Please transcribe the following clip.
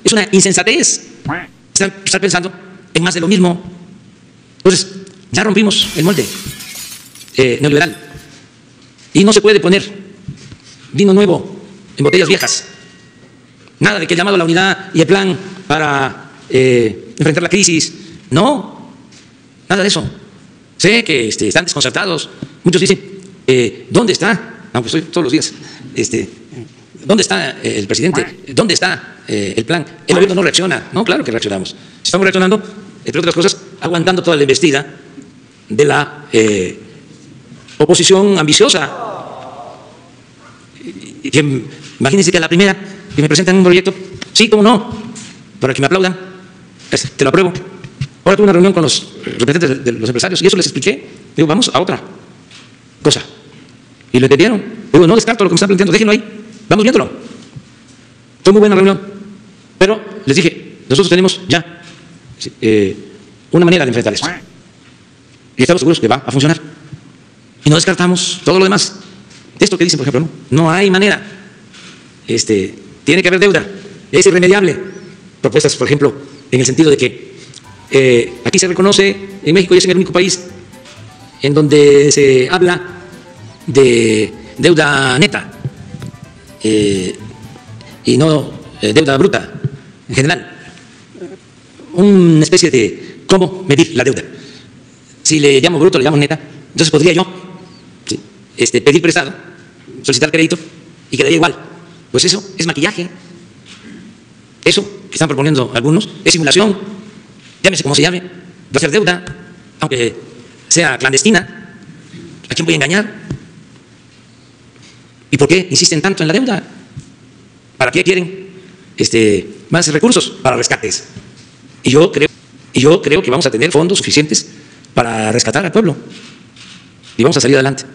Es una insensatez estar pensando en más de lo mismo. Entonces, ya rompimos el molde neoliberal y no se puede poner vino nuevo en botellas viejas. Nada de que el llamado a la unidad y el plan para enfrentar la crisis. No, nada de eso. Sé que están desconcertados. Muchos dicen, ¿dónde está? Aunque estoy todos los días. ¿Dónde está el presidente? ¿Dónde está el plan? El gobierno no reacciona. No, claro que reaccionamos. Estamos reaccionando, entre otras cosas, aguantando toda la embestida de la oposición ambiciosa. Imagínense que a la primera que me presentan un proyecto, sí, cómo no, para que me aplaudan, te lo apruebo. Ahora tuve una reunión con los representantes de los empresarios y eso les expliqué. Digo, vamos a otra cosa. Y lo entendieron. Digo, no descarto lo que me están planteando, déjenlo ahí, vamos viéndolo. Fue muy buena reunión. Pero les dije, nosotros tenemos ya una manera de enfrentar esto. Y estamos seguros que va a funcionar. Y no descartamos todo lo demás. Esto que dicen, por ejemplo, no hay manera. Tiene que haber deuda. Es irremediable. Propuestas, por ejemplo, en el sentido de que aquí se reconoce, en México y es el único país en donde se habla de deuda neta y no deuda bruta en general. Una especie de cómo medir la deuda. Si le llamo bruto, le llamo neta, entonces podría yo pedir prestado, solicitar crédito y quedaría igual. Pues eso es maquillaje. Eso que están proponiendo algunos es simulación. Llámese como se llame, va a ser deuda, aunque sea clandestina. ¿A quién voy a engañar? ¿Y por qué insisten tanto en la deuda? ¿Para qué quieren más recursos para rescates? Y yo creo que vamos a tener fondos suficientes para rescatar al pueblo y vamos a salir adelante.